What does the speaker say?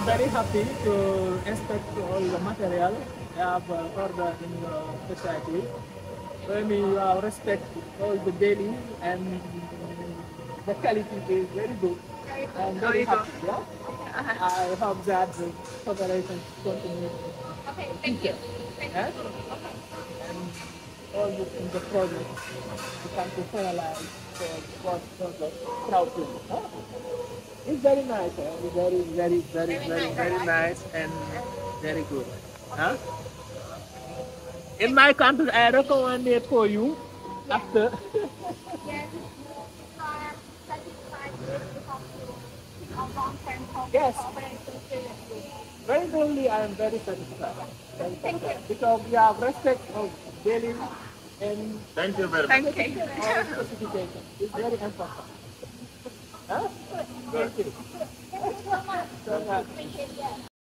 very happy to inspect all the material I have ordered in the society. When you respect all the daily and the quality is very good. I'm very happy. Yeah? I hope that the cooperation continues. Okay, thank you. Yeah? And all this in the project we can to finalize for the crowd play. Huh? It's very nice. It's very nice and very good. Huh? In my country, I recommend it for you after. Yes, satisfied with our long-term Yes, cooperation with you. very truly, I am very satisfied. Very Thank you. satisfied. Because we have respect of daily and Thank you very much. Thank you. all specifications. It's very important. Huh? Thank you. Thank you so much. So much. Appreciate it.